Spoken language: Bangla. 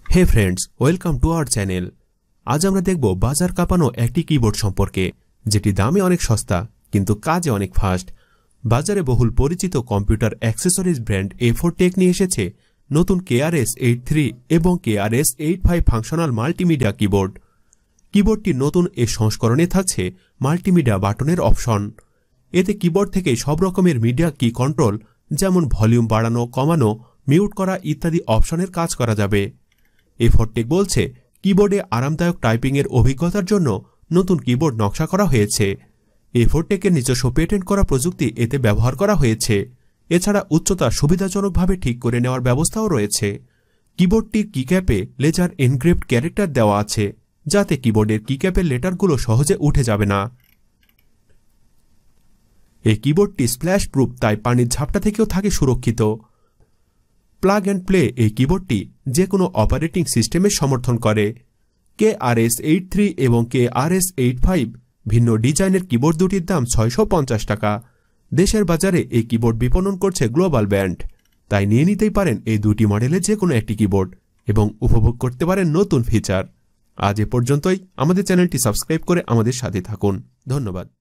Hey friends, welcome to our channel. আজ আমরা দেখব বাজার কাঁপানো একটি কিবোর্ড সম্পর্কে, যেটি দামে অনেক সস্তা কিন্তু কাজে অনেক ফাস্ট। বাজারে বহুল পরিচিত computer accessories brand A4 take নিয়ে এসেছে নতুন KRS-83 এবং KRS-85 ফাংশনাল মাল্টিমিডিয়া কিবোর্ড। কিবোর্ডটির নতুন এ সংস্করণে থাকছে মাল্টিমিডিয়া বাটনের অপশন। এতে কিবোর্ড থেকে সব রকমের মিডিয়া কি কন্ট্রোল, যেমন ভলিউম বাড়ানো, কমানো, মিউট করা ইত্যাদি অপশনের কাজ করা যাবে। A4 টেক বলছে, কিবোর্ডে আরামদায়ক টাইপিংয়ের অভিজ্ঞতার জন্য নতুন কিবোর্ড নকশা করা হয়েছে। A4 টেকের নিজস্ব পেটেন্ট করা প্রযুক্তি এতে ব্যবহার করা হয়েছে। এছাড়া উচ্চতা সুবিধাজনকভাবে ঠিক করে নেওয়ার ব্যবস্থাও রয়েছে। কিবোর্ডটির কিক্যাপে লেজার এনগ্রেভড ক্যারেক্টার দেওয়া আছে, যাতে কিবোর্ডের কিক্যাপের লেটারগুলো সহজে উঠে যাবে না। এই কিবোর্ডটি স্প্ল্যাশ প্রুফ, তাই পানির ঝাপটা থেকেও থাকে সুরক্ষিত। প্লাগ অ্যান্ড প্লে এই কিবোর্ডটি যে কোনো অপারেটিং সিস্টেমের সমর্থন করে। KRS-83 এবং KRS-85 ভিন্ন ডিজাইনের কিবোর্ড দুটির দাম 650 টাকা। দেশের বাজারে এই কিবোর্ড বিপণন করছে গ্লোবাল ব্র্যান্ড, তাই নিয়ে নিতেই পারেন এই দুটি মডেলের যে কোনো একটি কিবোর্ড এবং উপভোগ করতে পারেন নতুন ফিচার। আজ এ পর্যন্তই। আমাদের চ্যানেলটি সাবস্ক্রাইব করে আমাদের সাথে থাকুন। ধন্যবাদ।